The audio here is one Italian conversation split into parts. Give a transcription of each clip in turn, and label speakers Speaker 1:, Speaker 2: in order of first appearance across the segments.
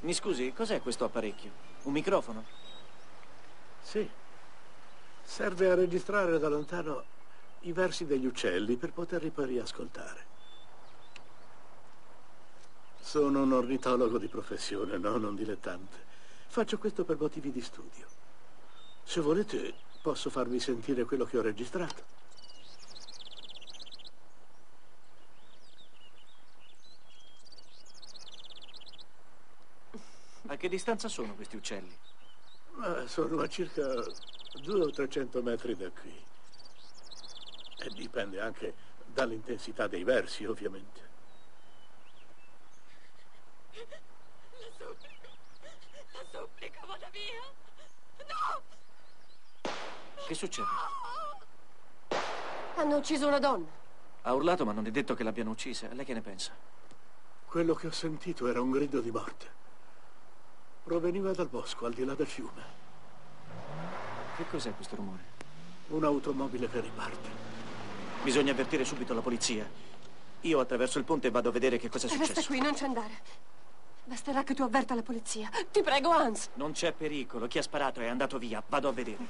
Speaker 1: Mi scusi, cos'è questo apparecchio? Un microfono?
Speaker 2: Sì. Serve a registrare da lontano i versi degli uccelli per poterli poi riascoltare. Sono un ornitologo di professione, non un dilettante. Faccio questo per motivi di studio. Se volete, posso farvi sentire quello che ho registrato.
Speaker 1: A che distanza sono questi uccelli?
Speaker 2: Sono a circa 200 o 300 metri da qui. E dipende anche dall'intensità dei versi, ovviamente.
Speaker 3: La supplico, vada via! No!
Speaker 1: Che succede?
Speaker 3: Hanno ucciso una donna.
Speaker 1: Ha urlato, ma non è detto che l'abbiano uccisa. Lei che ne pensa?
Speaker 2: Quello che ho sentito era un grido di morte. Proveniva dal bosco, al di là del fiume.
Speaker 1: Che cos'è questo rumore?
Speaker 2: Un'automobile che riparte.
Speaker 1: Bisogna avvertire subito la polizia. Io attraverso il ponte e vado a vedere che cosa è successo.
Speaker 3: Resta qui, non ci andare. Basterà che tu avverta la polizia. Ti prego, Hans.
Speaker 1: Non c'è pericolo. Chi ha sparato è andato via. Vado a vedere.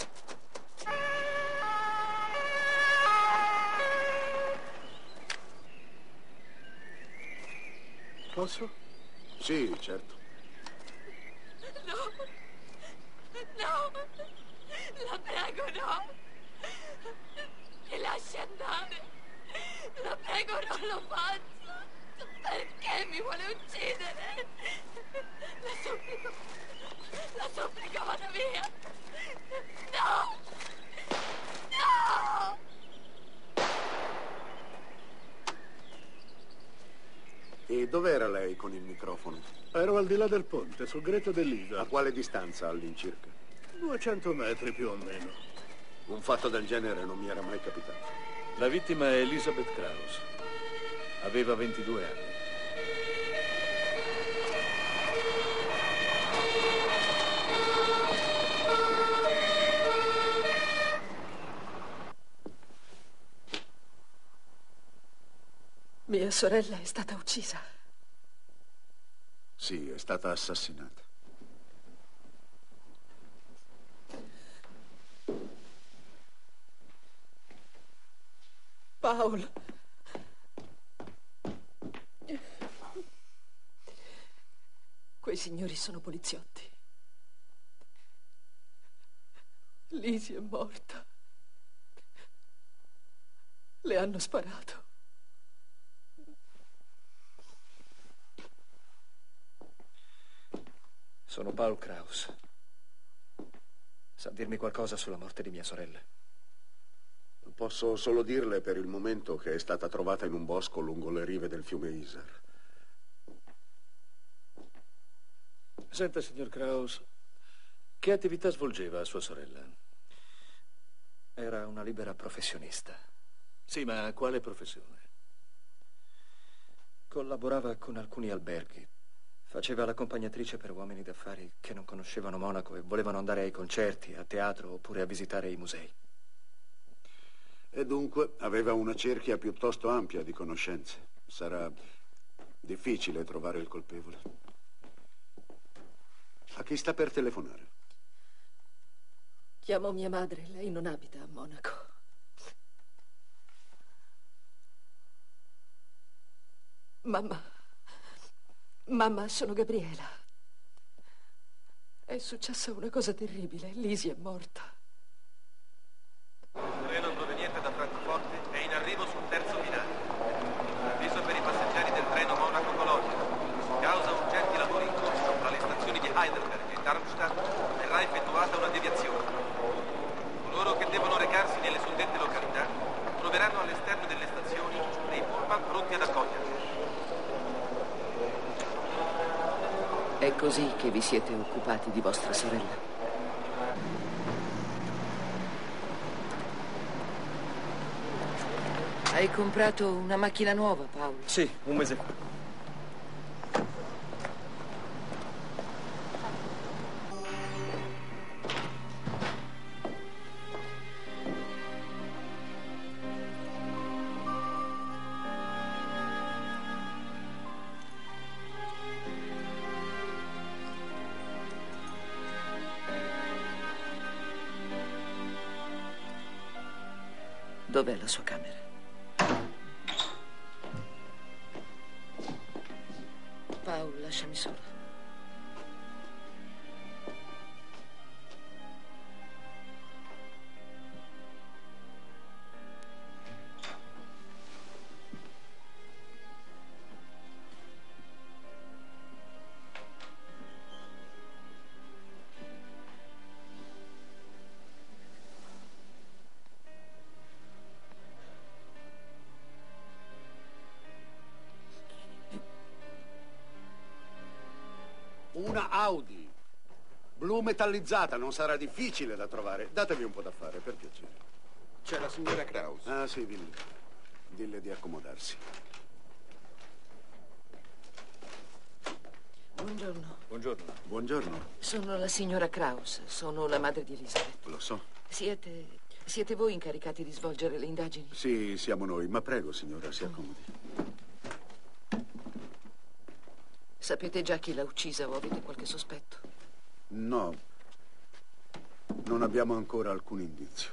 Speaker 2: Posso?
Speaker 4: Sì, certo.
Speaker 3: No. No. La prego, no. Mi lasci andare. La prego, non lo faccia. Perché mi vuole uccidere? La supplico, vada via. No. No.
Speaker 4: E dov'era lei con il microfono?
Speaker 2: Ero al di là del ponte, sul greto dell'isola.
Speaker 4: A quale distanza all'incirca?
Speaker 2: 200 metri più o meno.
Speaker 4: Un fatto del genere non mi era mai capitato.
Speaker 5: La vittima è Elisabeth Kraus. Aveva 22 anni.
Speaker 3: Mia sorella è stata uccisa.
Speaker 4: Sì, è stata assassinata.
Speaker 3: Paul. Quei signori sono poliziotti. Lisi è morta. Le hanno sparato.
Speaker 5: Sono Paul Kraus. Sa dirmi qualcosa sulla morte di mia sorella?
Speaker 4: Posso solo dirle per il momento che è stata trovata in un bosco lungo le rive del fiume Isar.
Speaker 5: Senta, signor Kraus, che attività svolgeva sua sorella?
Speaker 1: Era una libera professionista.
Speaker 5: Sì, ma quale professione?
Speaker 1: Collaborava con alcuni alberghi. Faceva l'accompagnatrice per uomini d'affari che non conoscevano Monaco e volevano andare ai concerti, a teatro oppure a visitare i musei.
Speaker 4: E dunque aveva una cerchia piuttosto ampia di conoscenze. Sarà difficile trovare il colpevole. A chi sta per telefonare?
Speaker 3: Chiamo mia madre, lei non abita a Monaco. Mamma, sono Gabriela. È successa una cosa terribile. Lisi è morta.
Speaker 6: Un treno proveniente da Francoforte è in arrivo sul terzo binario. Avviso per i passeggeri del treno Monaco-Colonia. Causa urgenti lavori in corso tra le stazioni di Heidelberg e Darmstadt, verrà effettuata una deviazione. Coloro che devono recarsi nelle suddette località troveranno all'esterno delle stazioni dei pullman pronti ad accoglierli.
Speaker 7: È così che vi siete occupati di vostra sorella? Hai comprato una macchina nuova, Paolo?
Speaker 1: Sì, un mese fa.
Speaker 7: Dov'è la sua camera? Paolo, lasciami sola.
Speaker 4: Una Audi. Blu metallizzata, non sarà difficile da trovare. Datevi un po' da fare, per piacere.
Speaker 8: C'è la signora Kraus.
Speaker 4: Ah, sì, dille di accomodarsi.
Speaker 7: Buongiorno.
Speaker 5: Buongiorno.
Speaker 4: Buongiorno.
Speaker 7: Sono la signora Kraus. Sono la madre di Elisabeth.
Speaker 4: Lo so.
Speaker 7: Siete voi incaricati di svolgere le indagini?
Speaker 4: Sì, siamo noi. Ma prego, signora, si accomodi.
Speaker 7: Sapete già chi l'ha uccisa o avete qualche sospetto?
Speaker 4: No. Non abbiamo ancora alcun indizio.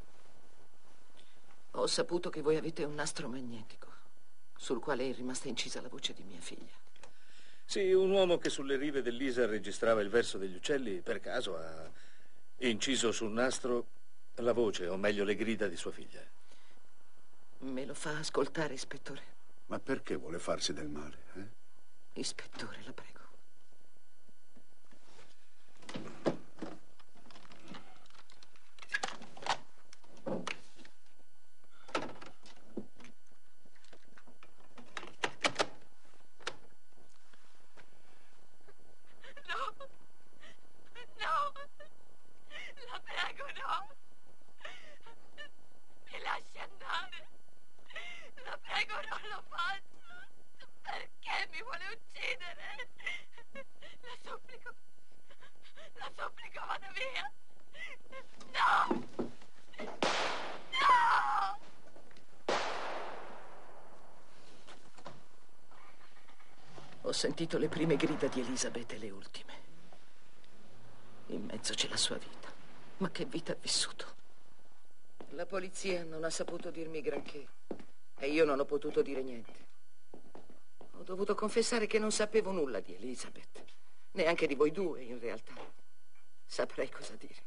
Speaker 7: Ho saputo che voi avete un nastro magnetico sul quale è rimasta incisa la voce di mia figlia.
Speaker 5: Sì, un uomo che sulle rive dell'Isar registrava il verso degli uccelli, per caso ha inciso sul nastro la voce, o meglio le grida di sua figlia.
Speaker 7: Me lo fa ascoltare, ispettore?
Speaker 4: Ma perché vuole farsi del male, eh?
Speaker 7: Ispettore, la prego.
Speaker 3: No, la prego, no. Mi lasci andare. La prego, non lo faccia. Perché mi vuole uccidere? La supplico, vada via. No! No!
Speaker 7: Ho sentito le prime grida di Elisabeth e le ultime. In mezzo c'è la sua vita. Ma che vita ha vissuto? La polizia non ha saputo dirmi granché e io non ho potuto dire niente. Ho dovuto confessare che non sapevo nulla di Elisabeth, neanche di voi due, in realtà. Saprei cosa dire.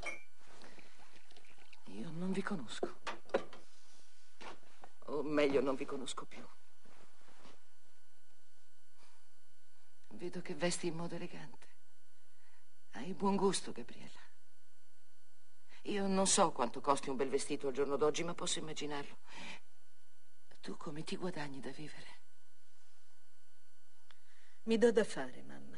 Speaker 7: Io non vi conosco. O meglio, non vi conosco più. Vedo che vesti in modo elegante. Hai buon gusto, Gabriella. Io non so quanto costi un bel vestito al giorno d'oggi, ma posso immaginarlo. Tu come ti guadagni da vivere?
Speaker 9: Mi do da fare, mamma.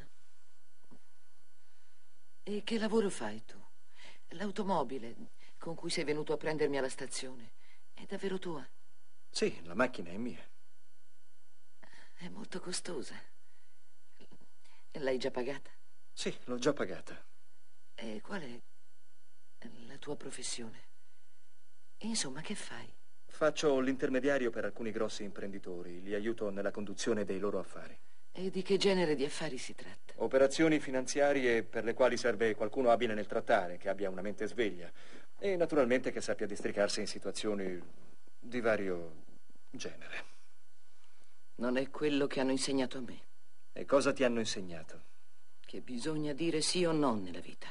Speaker 7: E che lavoro fai tu? L'automobile con cui sei venuto a prendermi alla stazione è davvero tua?
Speaker 1: Sì, la macchina è mia.
Speaker 7: È molto costosa. L'hai già pagata?
Speaker 1: Sì, l'ho già pagata.
Speaker 7: E qual è la tua professione? Insomma, che fai?
Speaker 1: Faccio l'intermediario per alcuni grossi imprenditori. Li aiuto nella conduzione dei loro affari.
Speaker 7: E di che genere di affari si tratta?
Speaker 1: Operazioni finanziarie per le quali serve qualcuno abile nel trattare, che abbia una mente sveglia e naturalmente che sappia districarsi in situazioni di vario genere.
Speaker 7: Non è quello che hanno insegnato a me.
Speaker 1: E cosa ti hanno insegnato?
Speaker 7: Che bisogna dire sì o no nella vita.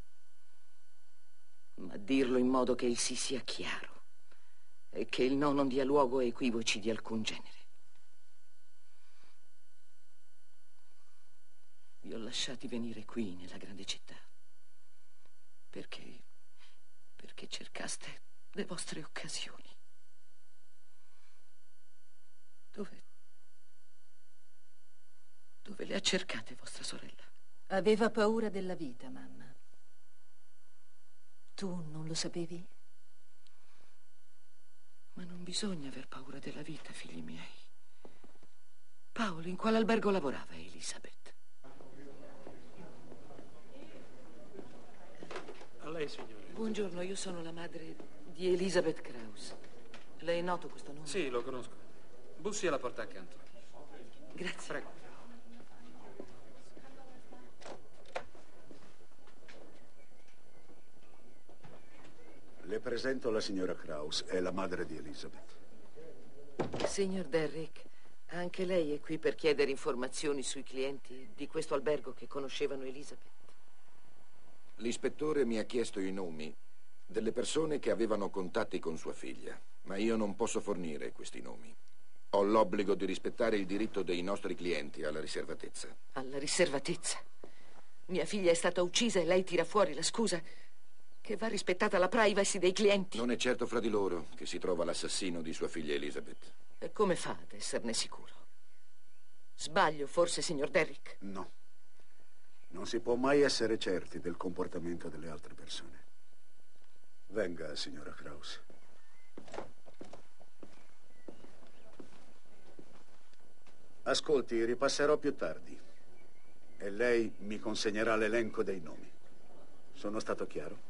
Speaker 7: Ma dirlo in modo che il sì sia chiaro e che il no non dia luogo a equivoci di alcun genere. Vi ho lasciati venire qui, nella grande città, perché cercaste le vostre occasioni. Dove le ha cercate vostra sorella?
Speaker 9: Aveva paura della vita, mamma. Tu non lo sapevi?
Speaker 7: Ma non bisogna aver paura della vita, figli miei. Paolo, in quale albergo lavorava Elisabeth?
Speaker 2: A lei, signore.
Speaker 7: Buongiorno, io sono la madre di Elisabeth Kraus. Lei è noto questo nome?
Speaker 8: Sì, lo conosco. Bussi alla porta accanto.
Speaker 7: Grazie.
Speaker 8: Prego.
Speaker 4: Le presento la signora Kraus, è la madre di Elizabeth.
Speaker 7: Signor Derrick, anche lei è qui per chiedere informazioni sui clienti di questo albergo che conoscevano Elizabeth.
Speaker 10: L'ispettore mi ha chiesto i nomi delle persone che avevano contatti con sua figlia, ma io non posso fornire questi nomi. Ho l'obbligo di rispettare il diritto dei nostri clienti alla riservatezza.
Speaker 7: Alla riservatezza? Mia figlia è stata uccisa e lei tira fuori la scusa che va rispettata la privacy dei clienti.
Speaker 10: Non è certo fra di loro che si trova l'assassino di sua figlia Elizabeth.
Speaker 7: E come fa ad esserne sicuro? Sbaglio forse, signor Derrick?
Speaker 4: No. Non si può mai essere certi del comportamento delle altre persone. Venga, signora Kraus. Ascolti, ripasserò più tardi. E lei mi consegnerà l'elenco dei nomi. Sono stato chiaro?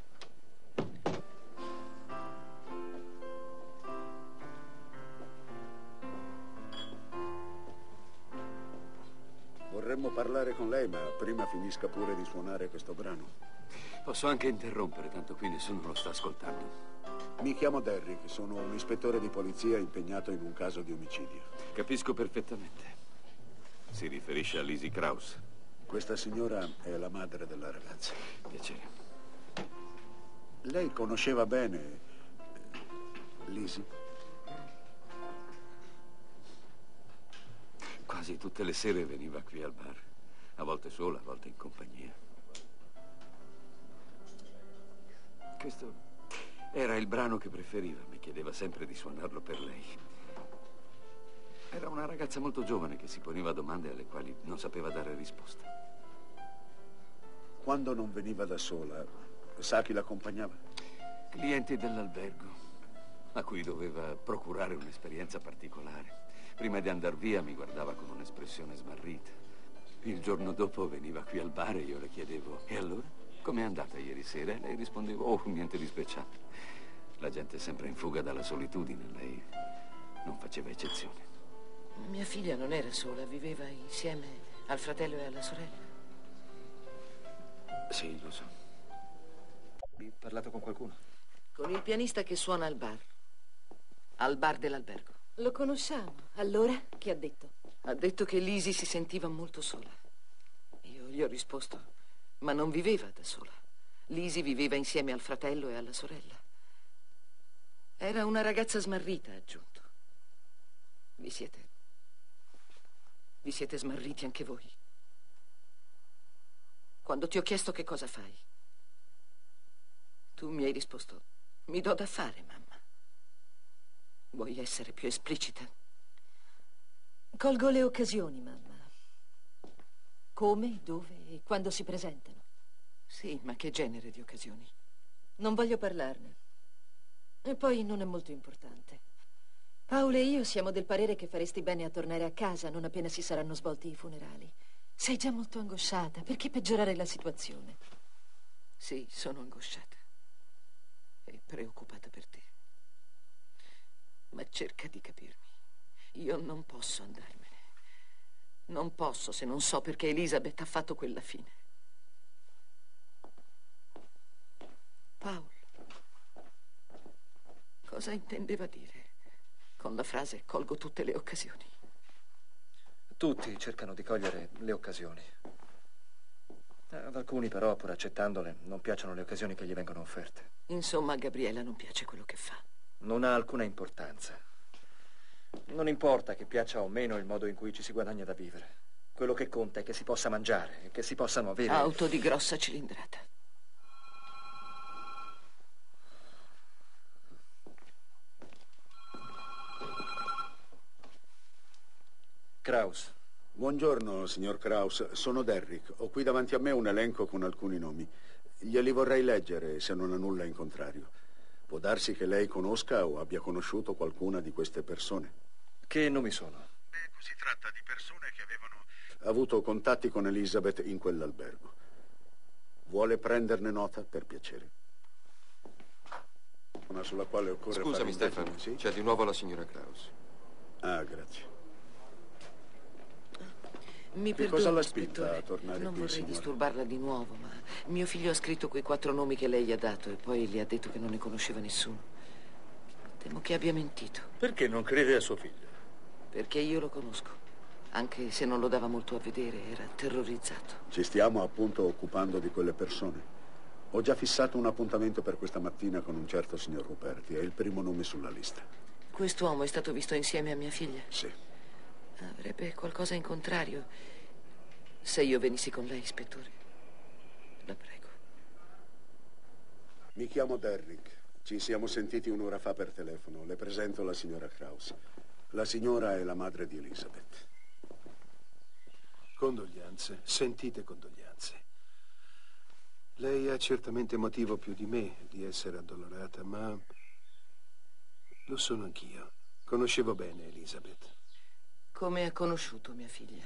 Speaker 4: Vorremmo parlare con lei, ma prima finisca pure di suonare questo brano.
Speaker 11: Posso anche interrompere, tanto qui nessuno lo sta ascoltando.
Speaker 4: Mi chiamo Derrick, sono un ispettore di polizia impegnato in un caso di omicidio.
Speaker 11: Capisco perfettamente. Si riferisce a Lizzie Kraus.
Speaker 4: Questa signora è la madre della ragazza.
Speaker 11: Piacere.
Speaker 4: Lei conosceva bene Lizzie?
Speaker 11: Quasi tutte le sere veniva qui al bar. A volte sola, a volte in compagnia. Questo era il brano che preferiva. Mi chiedeva sempre di suonarlo per lei. Era una ragazza molto giovane che si poneva domande alle quali non sapeva dare risposta.
Speaker 4: Quando non veniva da sola, sa chi l'accompagnava?
Speaker 11: Clienti dell'albergo, a cui doveva procurare un'esperienza particolare. Prima di andar via mi guardava con un'espressione smarrita. Il giorno dopo veniva qui al bar e io le chiedevo: e allora? Com'è andata ieri sera? E lei rispondeva: oh, niente di speciale. La gente è sempre in fuga dalla solitudine, lei non faceva eccezione.
Speaker 7: Mia figlia non era sola, viveva insieme al fratello e alla sorella.
Speaker 11: Sì, lo so.
Speaker 1: Hai parlato con qualcuno?
Speaker 7: Con il pianista che suona al bar dell'albergo.
Speaker 9: Lo conosciamo. Allora, che ha detto?
Speaker 7: Ha detto che Lizzie si sentiva molto sola. Io gli ho risposto: ma non viveva da sola. Lizzie viveva insieme al fratello e alla sorella. Era una ragazza smarrita, ha aggiunto. Vi siete smarriti anche voi? Quando ti ho chiesto che cosa fai, tu mi hai risposto: mi do da fare, mamma. Vuoi essere più esplicita?
Speaker 9: Colgo le occasioni, mamma. Come, dove e quando si presentano.
Speaker 7: Sì, ma che genere di occasioni?
Speaker 9: Non voglio parlarne. E poi non è molto importante. Paolo e io siamo del parere che faresti bene a tornare a casa non appena si saranno svolti i funerali. Sei già molto angosciata. Perché peggiorare la situazione?
Speaker 7: Sì, sono angosciata e preoccupata per te. Ma cerca di capirmi. Io non posso andarmene. Non posso se non so perché Elizabeth ha fatto quella fine. Paolo, cosa intendeva dire con la frase colgo tutte le occasioni?
Speaker 1: Tutti cercano di cogliere le occasioni. Ad alcuni però, pur accettandole, non piacciono le occasioni che gli vengono offerte.
Speaker 7: Insomma, a Gabriella non piace quello che fa.
Speaker 1: Non ha alcuna importanza. Non importa che piaccia o meno il modo in cui ci si guadagna da vivere. Quello che conta è che si possa mangiare e che si possano avere...
Speaker 7: Auto di grossa cilindrata.
Speaker 1: Kraus.
Speaker 4: Buongiorno, signor Kraus. Sono Derrick. Ho qui davanti a me un elenco con alcuni nomi. Glieli vorrei leggere, se non ha nulla in contrario. Può darsi che lei conosca o abbia conosciuto qualcuna di queste persone.
Speaker 1: Che nomi sono?
Speaker 4: Si tratta di persone che avevano avuto contatti con Elizabeth in quell'albergo. Vuole prenderne nota, per piacere? Una sulla quale occorre
Speaker 10: Scusami,
Speaker 4: fare
Speaker 10: Stefano,
Speaker 4: sì?
Speaker 10: c'è di nuovo la signora Kraus.
Speaker 4: Ah, grazie.
Speaker 7: Mi
Speaker 4: Che
Speaker 7: perdoni,
Speaker 4: cosa l'ha spinta
Speaker 7: ispettore.
Speaker 4: a tornare
Speaker 7: Non
Speaker 4: qui,
Speaker 7: vorrei
Speaker 4: signora?
Speaker 7: disturbarla di nuovo, ma mio figlio ha scritto quei 4 nomi che lei gli ha dato e poi gli ha detto che non ne conosceva nessuno. Temo che abbia mentito.
Speaker 5: Perché non crede a suo figlio?
Speaker 7: Perché io lo conosco. Anche se non lo dava molto a vedere, era terrorizzato.
Speaker 4: Ci stiamo appunto occupando di quelle persone. Ho già fissato un appuntamento per questa mattina con un certo signor Ruperti. È il primo nome sulla lista.
Speaker 7: Quest'uomo è stato visto insieme a mia figlia?
Speaker 4: Sì.
Speaker 7: Avrebbe qualcosa in contrario se io venissi con lei, ispettore. La prego.
Speaker 4: Mi chiamo Derrick. Ci siamo sentiti un'ora fa per telefono. Le presento la signora Kraus. La signora è la madre di Elizabeth.
Speaker 12: Condoglianze, sentite condoglianze. Lei ha certamente motivo più di me di essere addolorata, ma lo sono anch'io. Conoscevo bene Elizabeth.
Speaker 7: Come ha conosciuto mia figlia?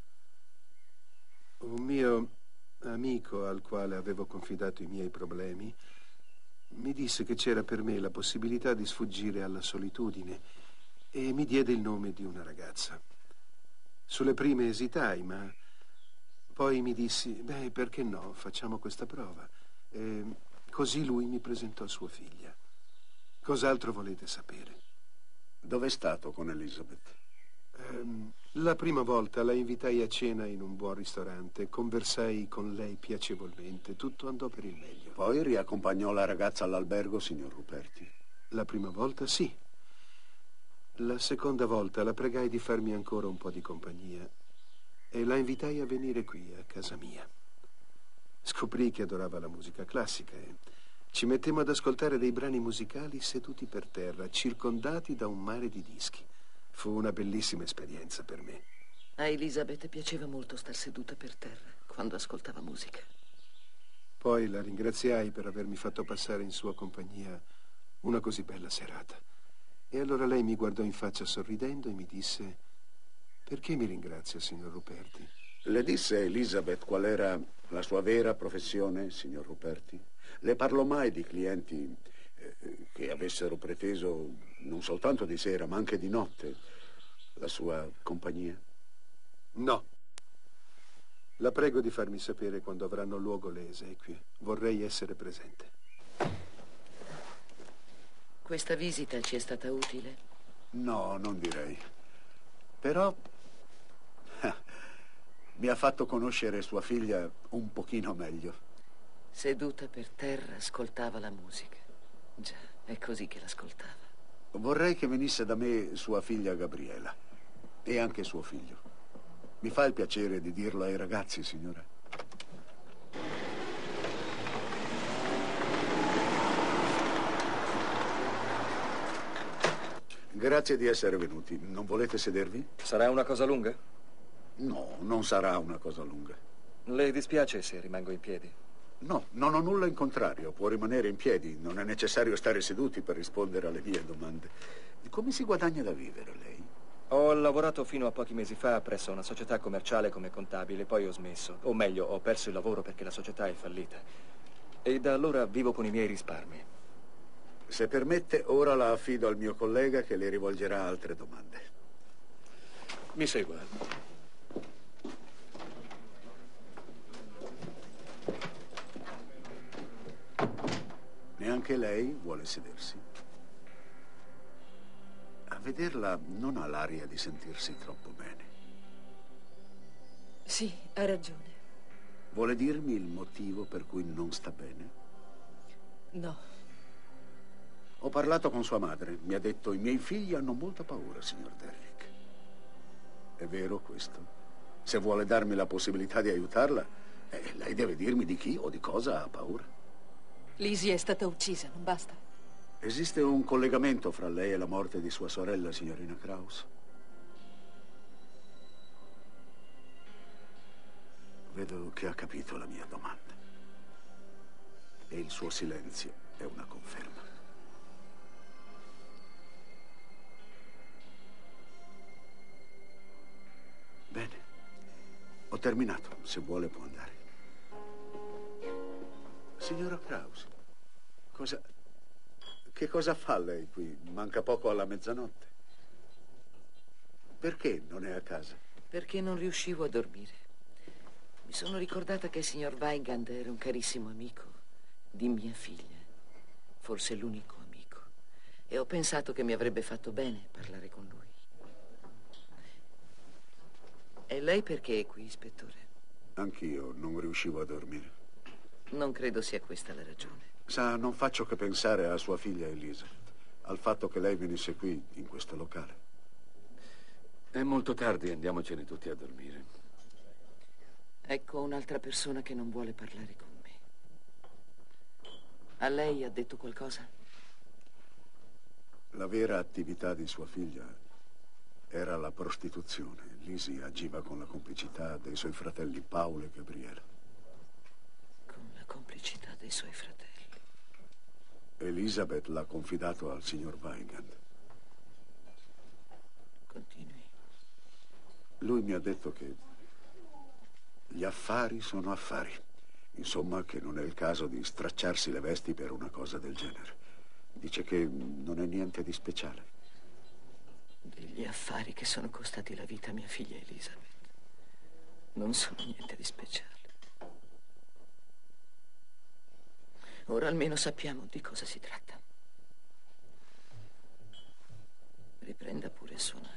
Speaker 12: Un mio amico al quale avevo confidato i miei problemi mi disse che c'era per me la possibilità di sfuggire alla solitudine e mi diede il nome di una ragazza. Sulle prime esitai, ma poi mi dissi, beh, perché no, facciamo questa prova. E così lui mi presentò sua figlia. Cos'altro volete sapere?
Speaker 4: Dove è stato con Elizabeth?
Speaker 12: La prima volta la invitai a cena in un buon ristorante, conversai con lei piacevolmente, tutto andò per il meglio.
Speaker 4: Poi riaccompagnò la ragazza all'albergo, signor Ruperti?
Speaker 12: La prima volta sì. La seconda volta la pregai di farmi ancora un po' di compagnia e la invitai a venire qui, a casa mia. Scoprì che adorava la musica classica e ci mettemmo ad ascoltare dei brani musicali seduti per terra, circondati da un mare di dischi. Fu una bellissima esperienza per me.
Speaker 7: A Elizabeth piaceva molto star seduta per terra quando ascoltava musica.
Speaker 12: Poi la ringraziai per avermi fatto passare in sua compagnia una così bella serata. E allora lei mi guardò in faccia sorridendo e mi disse: perché mi ringrazia, signor Ruperti?
Speaker 4: Le disse Elizabeth qual era la sua vera professione, signor Ruperti? Le parlò mai di clienti che avessero preteso non soltanto di sera, ma anche di notte la sua compagnia?
Speaker 12: No. La prego di farmi sapere quando avranno luogo le esequie. Vorrei essere presente.
Speaker 7: Questa visita ci è stata utile?
Speaker 4: No, non direi. Però mi ha fatto conoscere sua figlia un pochino meglio.
Speaker 7: Seduta per terra ascoltava la musica. Già, è così che l'ascoltava.
Speaker 4: Vorrei che venisse da me sua figlia Gabriela e anche suo figlio. Mi fa il piacere di dirlo ai ragazzi, signora? Grazie di essere venuti. Non volete sedervi?
Speaker 1: Sarà una cosa lunga?
Speaker 4: No, non sarà una cosa lunga.
Speaker 1: Le dispiace se rimango in piedi?
Speaker 4: No, non ho nulla in contrario. Può rimanere in piedi. Non è necessario stare seduti per rispondere alle mie domande. Come si guadagna da vivere, lei?
Speaker 1: Ho lavorato fino a pochi mesi fa presso una società commerciale come contabile, poi ho smesso. O meglio, ho perso il lavoro perché la società è fallita. E da allora vivo con i miei risparmi.
Speaker 4: Se permette, ora la affido al mio collega che le rivolgerà altre domande.
Speaker 5: Mi segua.
Speaker 4: Neanche lei vuole sedersi? A vederla non ha l'aria di sentirsi troppo bene.
Speaker 9: Sì, ha ragione.
Speaker 4: Vuole dirmi il motivo per cui non sta bene?
Speaker 9: No.
Speaker 4: Ho parlato con sua madre. Mi ha detto: i miei figli hanno molta paura, signor Derrick. È vero questo? Se vuole darmi la possibilità di aiutarla, lei deve dirmi di chi o di cosa ha paura.
Speaker 9: Lizzie è stata uccisa, non basta?
Speaker 4: Esiste un collegamento fra lei e la morte di sua sorella, signorina Kraus? Vedo che ha capito la mia domanda. E il suo silenzio è una conferma. Bene. Ho terminato. Se vuole può andare. Signora Kraus, che cosa fa lei qui? Manca poco alla mezzanotte. Perché non è a casa?
Speaker 7: Perché non riuscivo a dormire. Mi sono ricordata che il signor Weigand era un carissimo amico di mia figlia, forse l'unico amico, e ho pensato che mi avrebbe fatto bene parlare con lui. E lei perché è qui, ispettore?
Speaker 4: Anch'io non riuscivo a dormire.
Speaker 7: Non credo sia questa la ragione.
Speaker 4: Sa, non faccio che pensare a sua figlia Elizabeth, al fatto che lei venisse qui, in questo locale.
Speaker 11: È molto tardi, andiamocene tutti a dormire.
Speaker 7: Ecco un'altra persona che non vuole parlare con me. A lei ha detto qualcosa?
Speaker 4: La vera attività di sua figlia era la prostituzione. Lizzie agiva con la complicità dei suoi fratelli Paolo e Gabriele.
Speaker 7: Con la complicità dei suoi fratelli.
Speaker 4: Elizabeth l'ha confidato al signor Weigand.
Speaker 7: Continui.
Speaker 4: Lui mi ha detto che gli affari sono affari. Insomma, che non è il caso di stracciarsi le vesti per una cosa del genere. Dice che non è niente di speciale.
Speaker 7: Degli affari che sono costati la vita a mia figlia Elizabeth non sono niente di speciale. Ora almeno sappiamo di cosa si tratta. Riprenda pure a suonare.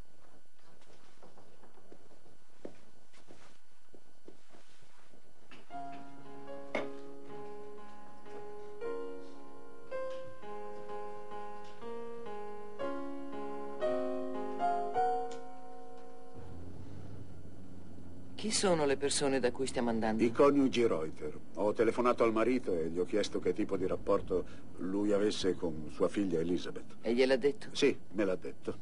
Speaker 7: Chi sono le persone da cui stiamo andando?
Speaker 4: I coniugi Reuter. Ho telefonato al marito e gli ho chiesto che tipo di rapporto lui avesse con sua figlia Elizabeth.
Speaker 7: E gliel'ha detto?
Speaker 4: Sì, me l'ha detto.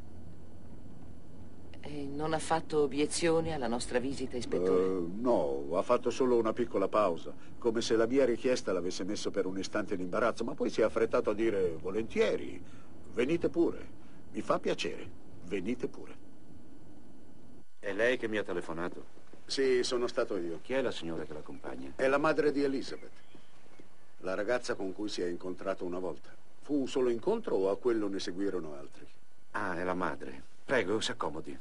Speaker 7: E non ha fatto obiezioni alla nostra visita, ispettore?
Speaker 4: No, ha fatto solo una piccola pausa, come se la mia richiesta l'avesse messo per un istante in imbarazzo, ma poi si è affrettato a dire volentieri, venite pure, mi fa piacere, venite pure.
Speaker 13: È lei che mi ha telefonato?
Speaker 4: Sì, sono stato io.
Speaker 13: Chi è la signora che l'accompagna?
Speaker 4: È la madre di Elizabeth, la ragazza con cui si è incontrato una volta. Fu un solo incontro o a quello ne seguirono altri?
Speaker 13: Ah, è la madre. Prego, si accomodi.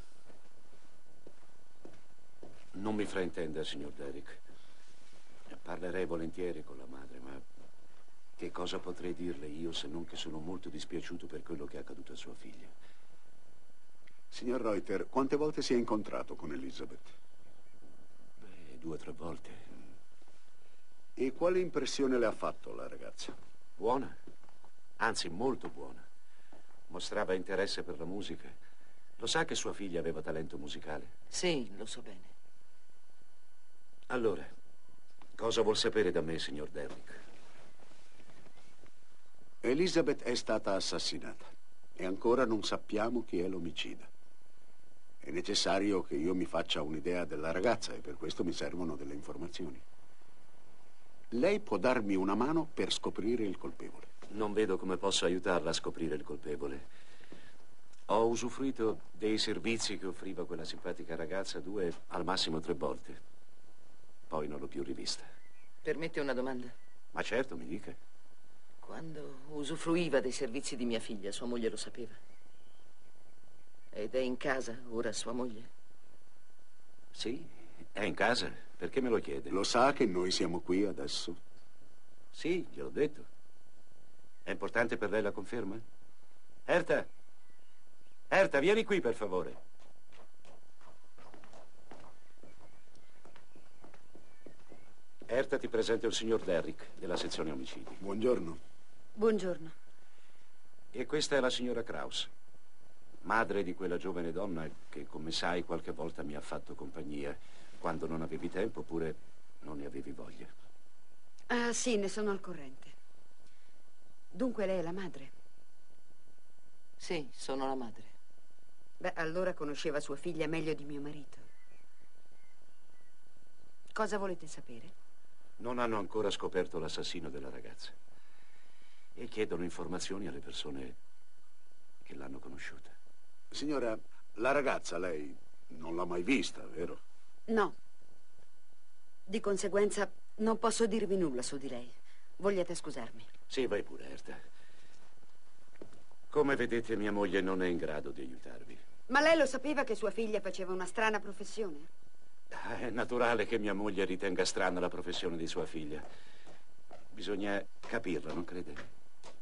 Speaker 13: Non mi fraintenda, signor Derrick. Parlerei volentieri con la madre, ma che cosa potrei dirle io se non che sono molto dispiaciuto per quello che è accaduto a sua figlia?
Speaker 4: Signor Reuter, quante volte si è incontrato con Elizabeth?
Speaker 13: Beh, 2 o 3 volte.
Speaker 4: E quale impressione le ha fatto la ragazza?
Speaker 13: Buona, anzi molto buona. Mostrava interesse per la musica. Lo sa che sua figlia aveva talento musicale?
Speaker 7: Sì, lo so bene.
Speaker 13: Allora, cosa vuol sapere da me, signor Derrick?
Speaker 4: Elizabeth è stata assassinata e ancora non sappiamo chi è l'omicida. È necessario che io mi faccia un'idea della ragazza e per questo mi servono delle informazioni. Lei può darmi una mano per scoprire il colpevole.
Speaker 13: Non vedo come posso aiutarla a scoprire il colpevole. Ho usufruito dei servizi che offriva quella simpatica ragazza 2, al massimo 3 volte. Poi non l'ho più rivista.
Speaker 7: Permette una domanda?
Speaker 13: Ma certo, mi dica.
Speaker 7: Quando usufruiva dei servizi di mia figlia, sua moglie lo sapeva? Ed è in casa ora sua moglie?
Speaker 13: Sì, è in casa. Perché me lo chiede?
Speaker 4: Lo sa che noi siamo qui adesso?
Speaker 13: Sì, gliel'ho detto. È importante per lei la conferma? Erta! Erta, vieni qui, per favore. Erta, ti presento il signor Derrick, della sezione omicidi.
Speaker 4: Buongiorno.
Speaker 14: Buongiorno.
Speaker 13: E questa è la signora Kraus, madre di quella giovane donna che, come sai, qualche volta mi ha fatto compagnia, quando non avevi tempo oppure non ne avevi voglia.
Speaker 14: Ah, sì, ne sono al corrente. Dunque lei è la madre?
Speaker 7: Sì, sono la madre.
Speaker 14: Beh, allora conosceva sua figlia meglio di mio marito. Cosa volete sapere?
Speaker 13: Non hanno ancora scoperto l'assassino della ragazza e chiedono informazioni alle persone che l'hanno conosciuta.
Speaker 4: Signora, la ragazza lei non l'ha mai vista, vero?
Speaker 14: No. Di conseguenza non posso dirvi nulla su di lei. Vogliate scusarmi?
Speaker 13: Sì, vai pure, Erta. Come vedete, mia moglie non è in grado di aiutarvi.
Speaker 14: Ma lei lo sapeva che sua figlia faceva una strana professione?
Speaker 13: È naturale che mia moglie ritenga strana la professione di sua figlia. Bisogna capirla, non crede?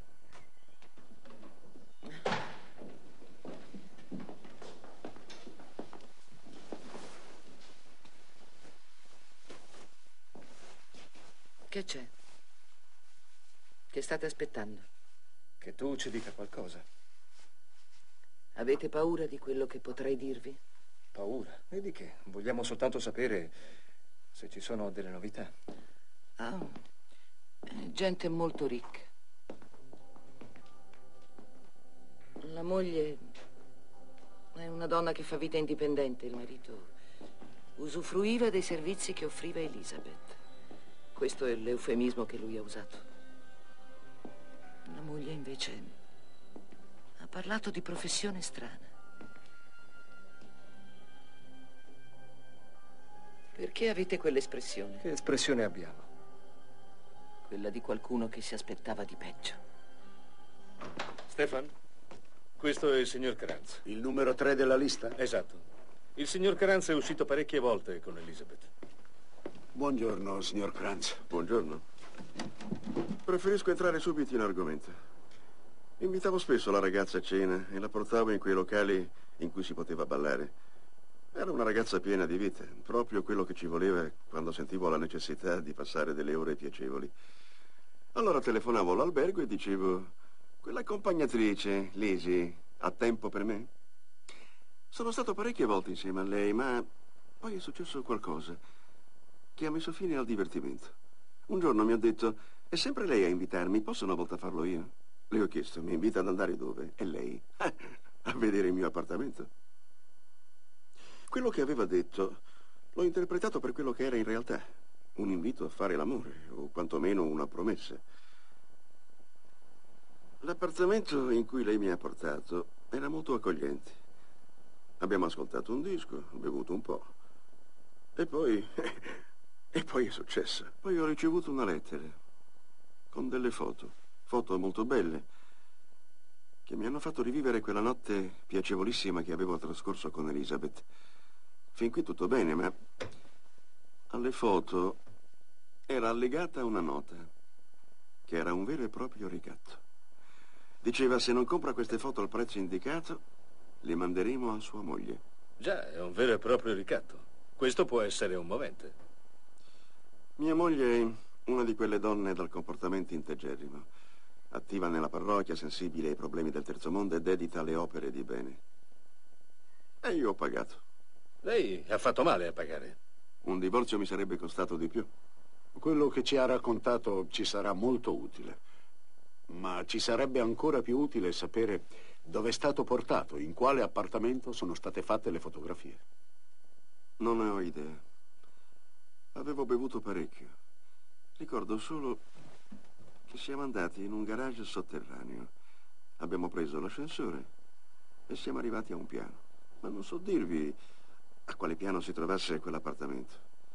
Speaker 7: Che c'è? Che state aspettando?
Speaker 1: Che tu ci dica qualcosa.
Speaker 7: Avete paura di quello che potrei dirvi?
Speaker 1: Paura? E di che? Vogliamo soltanto sapere se ci sono delle novità.
Speaker 7: Ah, è gente molto ricca. La moglie è una donna che fa vita indipendente. Il marito usufruiva dei servizi che offriva Elizabeth. Questo è l'eufemismo che lui ha usato. La moglie invece ha parlato di professione strana. Perché avete quell'espressione?
Speaker 1: Che espressione abbiamo?
Speaker 7: Quella di qualcuno che si aspettava di peggio.
Speaker 5: Stefan, questo è il signor Kranz.
Speaker 4: Il numero 3 della lista?
Speaker 5: Esatto. Il signor Kranz è uscito parecchie volte con Elizabeth.
Speaker 4: Buongiorno, signor Kranz.
Speaker 15: Buongiorno. Preferisco entrare subito in argomento. Invitavo spesso la ragazza a cena e la portavo in quei locali in cui si poteva ballare. Era una ragazza piena di vita, proprio quello che ci voleva quando sentivo la necessità di passare delle ore piacevoli. Allora telefonavo all'albergo e dicevo: quell'accompagnatrice, Lisi, ha tempo per me? Sono stato parecchie volte insieme a lei, ma poi è successo qualcosa che ha messo fine al divertimento. Un giorno mi ha detto: è sempre lei a invitarmi, posso una volta farlo io? Le ho chiesto: mi invita ad andare dove? E lei? A vedere il mio appartamento. Quello che aveva detto l'ho interpretato per quello che era in realtà: un invito a fare l'amore, o quantomeno una promessa. L'appartamento in cui lei mi ha portato era molto accogliente. Abbiamo ascoltato un disco, bevuto un po'. E poi è successo. Poi ho ricevuto una lettera con delle foto molto belle, che mi hanno fatto rivivere quella notte piacevolissima che avevo trascorso con Elizabeth. Fin qui tutto bene, ma alle foto era allegata una nota che era un vero e proprio ricatto. Diceva: se non compra queste foto al prezzo indicato, le manderemo a sua moglie.
Speaker 5: Già, è un vero e proprio ricatto. Questo può essere un movente.
Speaker 15: Mia moglie è una di quelle donne dal comportamento integerrimo, attiva nella parrocchia, sensibile ai problemi del terzo mondo e dedita alle opere di bene. E io ho pagato.
Speaker 5: Lei ha fatto male a pagare.
Speaker 15: Un divorzio mi sarebbe costato di più.
Speaker 4: Quello che ci ha raccontato ci sarà molto utile. Ma ci sarebbe ancora più utile sapere dove è stato portato, in quale appartamento sono state fatte le fotografie.
Speaker 15: Non ne ho idea. Avevo bevuto parecchio. Ricordo solo che siamo andati in un garage sotterraneo. Abbiamo preso l'ascensore e siamo arrivati a un piano. Ma non so dirvi a quale piano si trovasse quell'appartamento.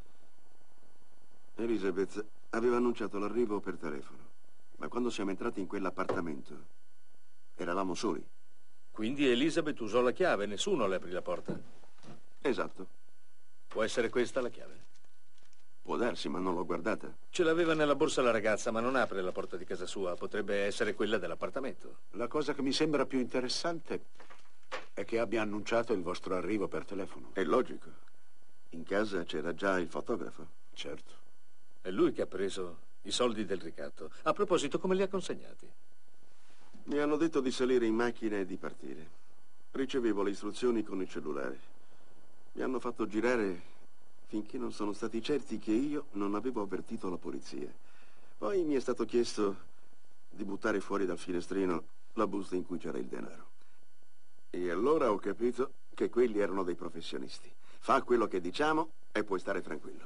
Speaker 15: Elizabeth aveva annunciato l'arrivo per telefono, ma quando siamo entrati in quell'appartamento eravamo soli.
Speaker 5: Quindi Elizabeth usò la chiave, nessuno le aprì la porta.
Speaker 15: Esatto.
Speaker 5: Può essere questa la chiave?
Speaker 15: Può darsi, ma non l'ho guardata.
Speaker 5: Ce l'aveva nella borsa la ragazza, ma non apre la porta di casa sua. Potrebbe essere quella dell'appartamento.
Speaker 4: La cosa che mi sembra più interessante è che abbia annunciato il vostro arrivo per telefono.
Speaker 15: È logico. In casa c'era già il fotografo.
Speaker 4: Certo.
Speaker 5: È lui che ha preso i soldi del ricatto. A proposito, come li ha consegnati?
Speaker 15: Mi hanno detto di salire in macchina e di partire. Ricevevo le istruzioni con il cellulare. Mi hanno fatto girare finché non sono stati certi che io non avevo avvertito la polizia. Poi mi è stato chiesto di buttare fuori dal finestrino la busta in cui c'era il denaro. E allora ho capito che quelli erano dei professionisti. Fa quello che diciamo e puoi stare tranquillo.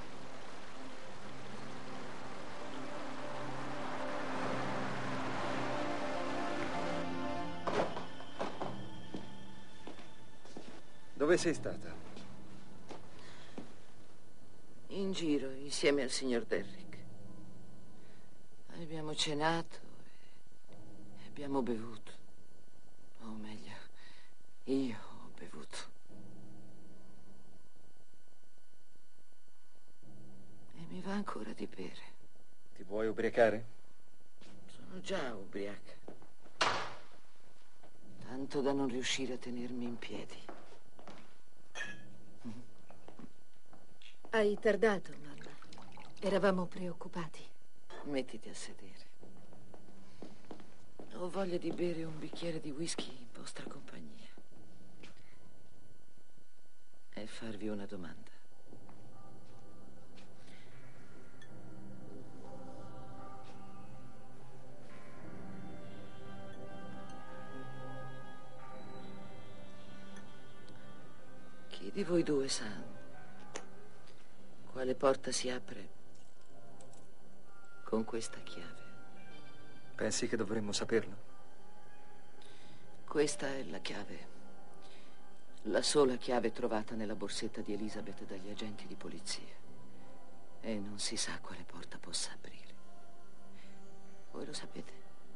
Speaker 1: Dove sei stata?
Speaker 7: In giro, insieme al signor Derrick. Abbiamo cenato e abbiamo bevuto. O meglio, io ho ancora di bere.
Speaker 1: Ti vuoi ubriacare?
Speaker 7: Sono già ubriaca. Tanto da non riuscire a tenermi in piedi.
Speaker 9: Hai tardato, mamma. Eravamo preoccupati.
Speaker 7: Mettiti a sedere. Ho voglia di bere un bicchiere di whisky in vostra compagnia. E farvi una domanda. Chi di voi due sa quale porta si apre con questa chiave?
Speaker 1: Pensi che dovremmo saperlo?
Speaker 7: Questa è la chiave. La sola chiave trovata nella borsetta di Elizabeth dagli agenti di polizia. E non si sa quale porta possa aprire. Voi lo sapete?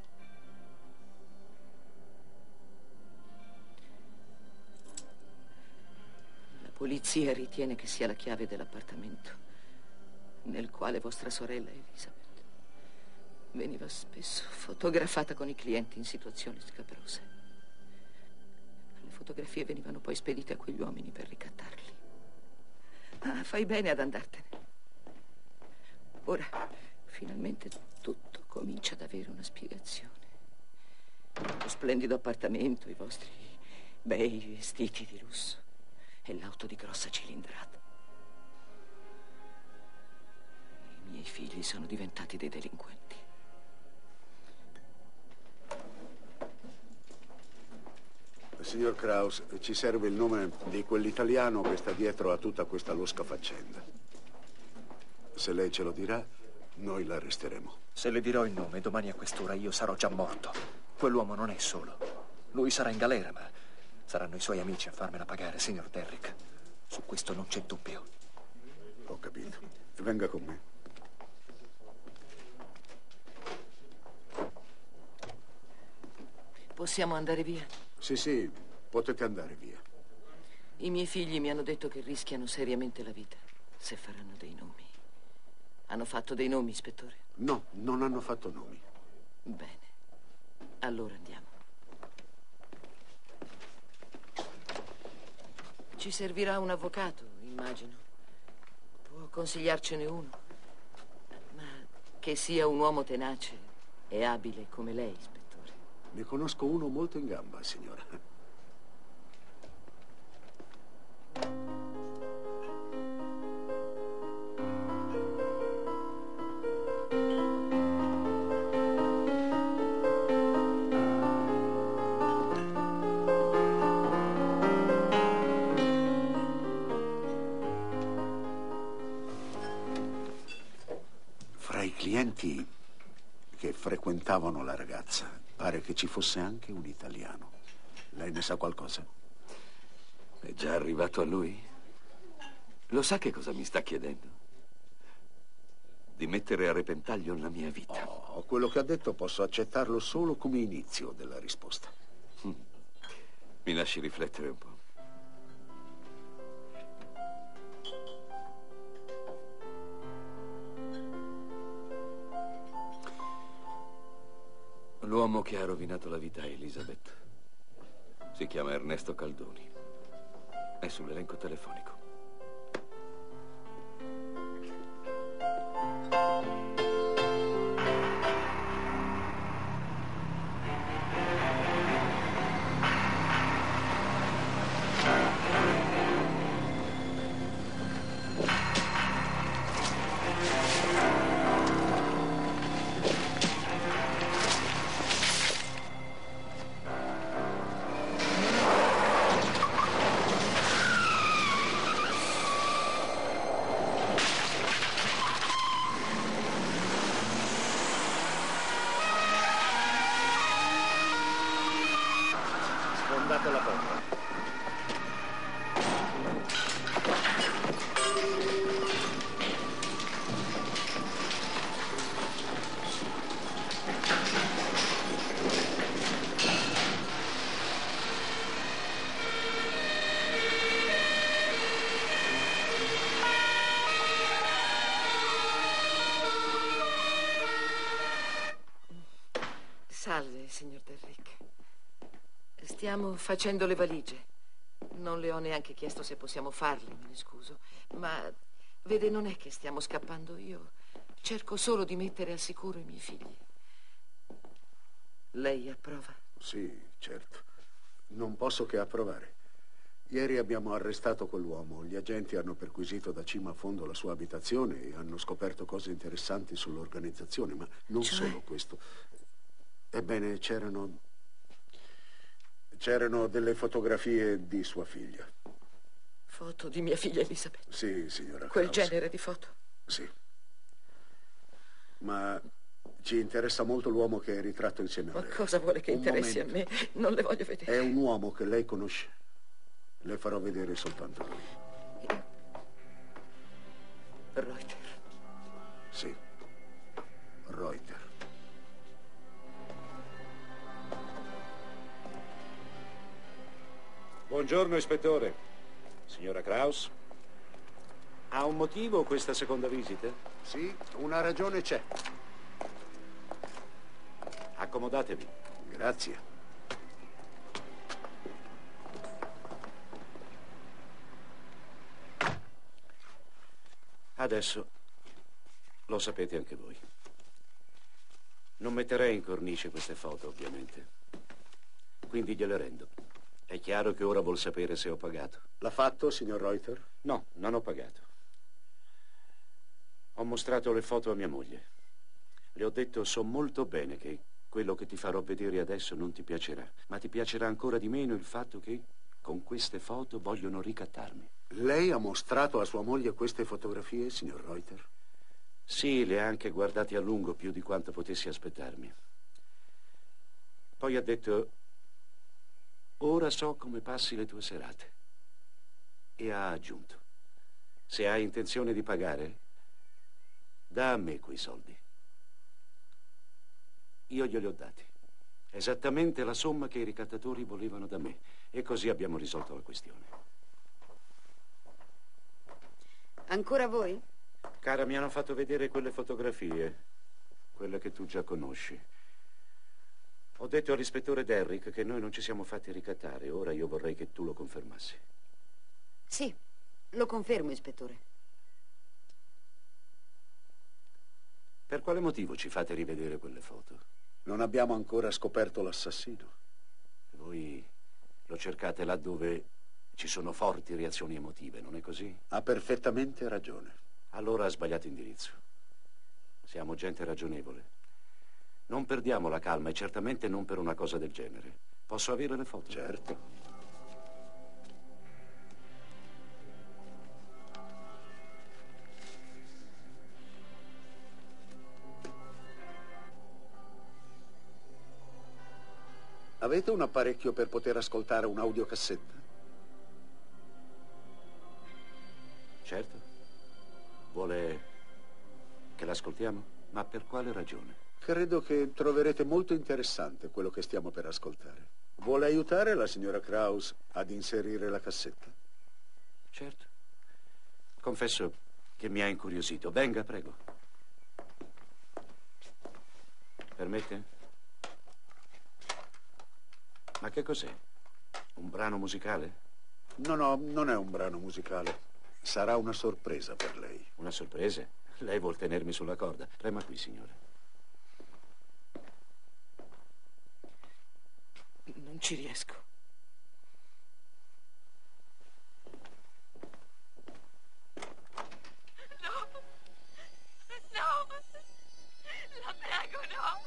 Speaker 7: La polizia ritiene che sia la chiave dell'appartamento nel quale vostra sorella Elizabeth veniva spesso fotografata con i clienti in situazioni scabrose. Le fotografie venivano poi spedite a quegli uomini per ricattarli. Ah, fai bene ad andartene. Ora, finalmente tutto comincia ad avere una spiegazione. Lo splendido appartamento, i vostri bei vestiti di lusso e l'auto di grossa cilindrata. I miei figli sono diventati dei delinquenti.
Speaker 4: Signor Kraus, ci serve il nome di quell'italiano che sta dietro a tutta questa losca faccenda. Se lei ce lo dirà, noi l'arresteremo.
Speaker 1: Se le dirò il nome, domani a quest'ora io sarò già morto. Quell'uomo non è solo. Lui sarà in galera, ma saranno i suoi amici a farmela pagare, signor Derrick. Su questo non c'è dubbio.
Speaker 4: Ho capito. Venga con me.
Speaker 7: Possiamo andare via?
Speaker 4: Sì, potete andare via.
Speaker 7: I miei figli mi hanno detto che rischiano seriamente la vita se faranno dei nomi. Hanno fatto dei nomi, ispettore?
Speaker 4: No, non hanno fatto nomi.
Speaker 7: Bene. Allora andiamo. Ci servirà un avvocato, immagino. Può consigliarcene uno. Ma che sia un uomo tenace e abile come lei, ispettore.
Speaker 4: Ne conosco uno molto in gamba, signora. Fra i clienti che frequentavano la ragazza, pare che ci fosse anche un italiano. Lei ne sa qualcosa?
Speaker 11: È già arrivato a lui? Lo sa che cosa mi sta chiedendo? Di mettere a repentaglio la mia vita.
Speaker 4: Oh, quello che ha detto posso accettarlo solo come inizio della risposta.
Speaker 11: Mi lasci riflettere un po'. L'uomo che ha rovinato la vita a Elizabeth si chiama Ernesto Caldoni. È sull'elenco telefonico.
Speaker 7: Stiamo facendo le valigie. Non le ho neanche chiesto se possiamo farle, me ne scuso. Ma, vede, non è che stiamo scappando. Io cerco solo di mettere al sicuro i miei figli. Lei approva?
Speaker 4: Sì, certo. Non posso che approvare. Ieri abbiamo arrestato quell'uomo. Gli agenti hanno perquisito da cima a fondo la sua abitazione e hanno scoperto cose interessanti sull'organizzazione, ma non solo questo. Ebbene, c'erano delle fotografie di sua figlia.
Speaker 7: Foto di mia figlia Elisabeth?
Speaker 4: Sì, signora
Speaker 7: Quel
Speaker 4: Krause.
Speaker 7: genere di foto?
Speaker 4: Sì. Ma ci interessa molto l'uomo che è ritratto insieme a
Speaker 7: Ma
Speaker 4: lei.
Speaker 7: cosa vuole che
Speaker 4: Un
Speaker 7: interessi
Speaker 4: momento.
Speaker 7: a me? Non le voglio vedere.
Speaker 4: È un uomo che lei conosce. Le farò vedere soltanto lui.
Speaker 7: Reuter.
Speaker 4: Sì. Reuter.
Speaker 13: Buongiorno, ispettore. Signora Krause? Ha un motivo questa seconda visita?
Speaker 4: Sì, una ragione c'è.
Speaker 13: Accomodatevi.
Speaker 4: Grazie.
Speaker 13: Adesso lo sapete anche voi. Non metterei in cornice queste foto, ovviamente. Quindi gliele rendo. È chiaro che ora vuol sapere se ho pagato.
Speaker 4: L'ha fatto, signor Reuter?
Speaker 13: No, non ho pagato. Ho mostrato le foto a mia moglie. Le ho detto, so molto bene che quello che ti farò vedere adesso non ti piacerà, ma ti piacerà ancora di meno il fatto che con queste foto vogliono ricattarmi.
Speaker 4: Lei ha mostrato a sua moglie queste fotografie, signor Reuter?
Speaker 13: Sì, le ha anche guardate a lungo, più di quanto potessi aspettarmi. Poi ha detto, ora so come passi le tue serate. E ha aggiunto, se hai intenzione di pagare, dà a me quei soldi. Io glieli ho dati. Esattamente la somma che i ricattatori volevano da me. E così abbiamo risolto la questione.
Speaker 14: Ancora voi?
Speaker 13: Cara, mi hanno fatto vedere quelle fotografie, quelle che tu già conosci. Ho detto all'ispettore Derrick che noi non ci siamo fatti ricattare. Ora io vorrei che tu lo confermassi.
Speaker 14: Sì, lo confermo, ispettore.
Speaker 13: Per quale motivo ci fate rivedere quelle foto?
Speaker 4: Non abbiamo ancora scoperto l'assassino.
Speaker 13: Voi lo cercate là dove ci sono forti reazioni emotive, non è così?
Speaker 4: Ha perfettamente ragione.
Speaker 13: Allora ha sbagliato indirizzo. Siamo gente ragionevole. Non perdiamo la calma e certamente non per una cosa del genere. Posso avere le foto?
Speaker 4: Certo. Avete un apparecchio per poter ascoltare un'audiocassetta?
Speaker 13: Certo. Vuole che l'ascoltiamo? Ma per quale ragione?
Speaker 4: Credo che troverete molto interessante quello che stiamo per ascoltare. Vuole aiutare la signora Krause ad inserire la cassetta?
Speaker 13: Certo. Confesso che mi ha incuriosito. Venga, prego. Permette? Ma che cos'è? Un brano musicale?
Speaker 4: No, non è un brano musicale. Sarà una sorpresa per lei.
Speaker 13: Una sorpresa? Lei vuol tenermi sulla corda. Rema qui, signore.
Speaker 7: Non ci riesco.
Speaker 3: No, no, la prego, no.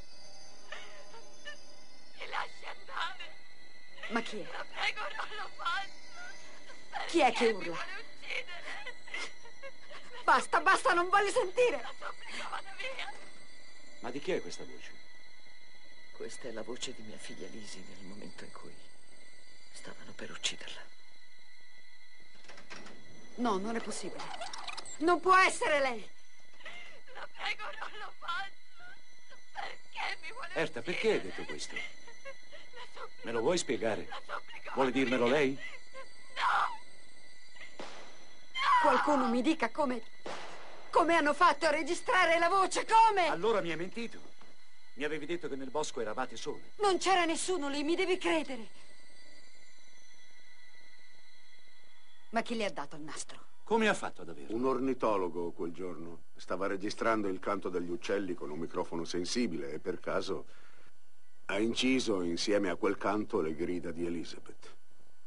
Speaker 3: Mi lasci andare.
Speaker 14: Ma chi è?
Speaker 3: La prego, non lo faccia.
Speaker 14: Chi è che
Speaker 3: Perché
Speaker 14: urla?
Speaker 3: mi vuole uccidere?
Speaker 14: Basta, basta, non voglio sentire!
Speaker 3: La supplico, vada via.
Speaker 13: Ma di chi è questa voce?
Speaker 7: Questa è la voce di mia figlia Lisi nel momento in cui stavano per ucciderla.
Speaker 14: No, non è possibile. Non può essere lei!
Speaker 3: La prego, non lo faccia. Perché mi vuole
Speaker 13: Erta,
Speaker 3: uccidere?
Speaker 13: perché hai detto questo?
Speaker 3: La supplico,
Speaker 13: Me lo vuoi spiegare?
Speaker 3: la supplico,
Speaker 13: Vuole
Speaker 3: vada
Speaker 13: dirmelo
Speaker 3: via.
Speaker 13: lei?
Speaker 3: No!
Speaker 14: Qualcuno mi dica come hanno fatto a registrare la voce, come?
Speaker 13: Allora mi hai mentito. Mi avevi detto che nel bosco eravate sole.
Speaker 14: Non c'era nessuno lì, mi devi credere. Ma chi le ha dato il nastro?
Speaker 13: Come ha fatto ad averlo?
Speaker 4: Un ornitologo quel giorno stava registrando il canto degli uccelli con un microfono sensibile e per caso ha inciso insieme a quel canto le grida di Elizabeth.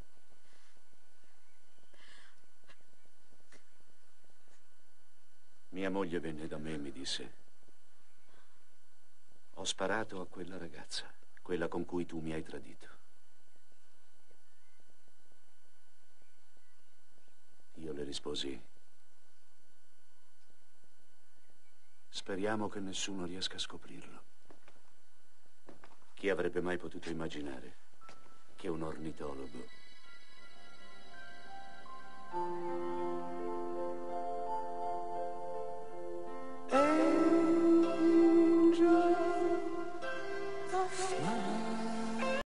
Speaker 13: Mia moglie venne da me e mi disse: ho sparato a quella ragazza, quella con cui tu mi hai tradito. Io le risposi: speriamo che nessuno riesca a scoprirlo. Chi avrebbe mai potuto immaginare che un ornitologo